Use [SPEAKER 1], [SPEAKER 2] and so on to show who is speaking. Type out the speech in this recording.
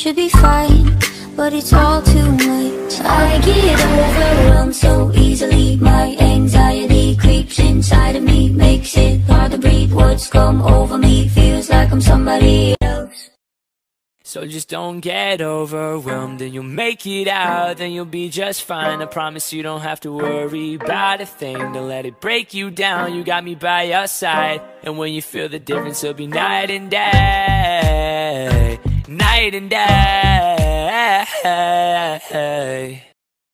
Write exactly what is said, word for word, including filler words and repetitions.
[SPEAKER 1] should be fine, but it's all too much. I get overwhelmed so easily. My anxiety creeps inside of me, makes it hard to breathe. What's come over me feels like I'm somebody else.
[SPEAKER 2] So just don't get overwhelmed, and you'll make it out, then you'll be just fine. I promise you don't have to worry about a thing. Don't let it break you down, you got me by your side. And when you feel the difference, it'll be night and day, night and day.